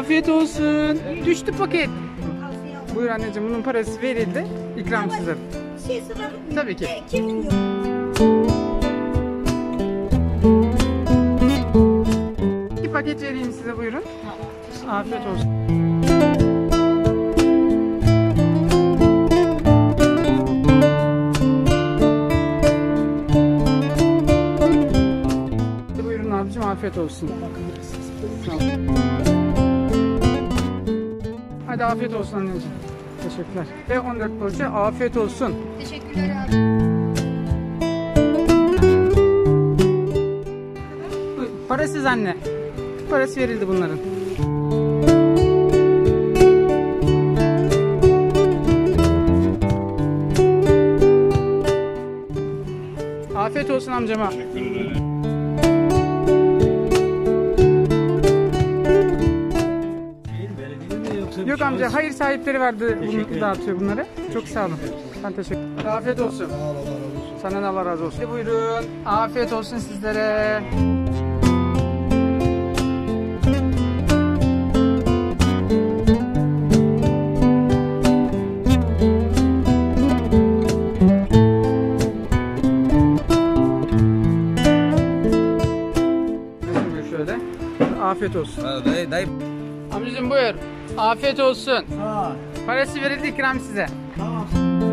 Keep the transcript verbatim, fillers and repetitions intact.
Afiyet olsun. Düştü paket. Buyur anneciğim, bunun parası verildi. İkram size. Şey soralım mı? Tabii ki. E, kimin yok? Bir paket vereyim size, buyurun. Afiyet olsun. Buyurun abicim, afiyet olsun. Hadi afiyet olsun anneciğim. Teşekkürler. Ve on dört poğaça afiyet olsun. Teşekkürler abi. Parasız anne. Parası verildi bunların. Afiyet olsun amcama. Yok amca, hayır sahipleri vardı, bunu dağıtıyor bunları. Çok sağ olun. Ben teşekkür ederim. Afiyet olsun. Sana da Allah razı olsun. Buyurun. Afiyet olsun sizlere. Şöyle. Afiyet olsun. Dayı, dayı. Amcacığım buyur. Afiyet olsun. Sağ ol. Parası verildi, ikram size. Tamam.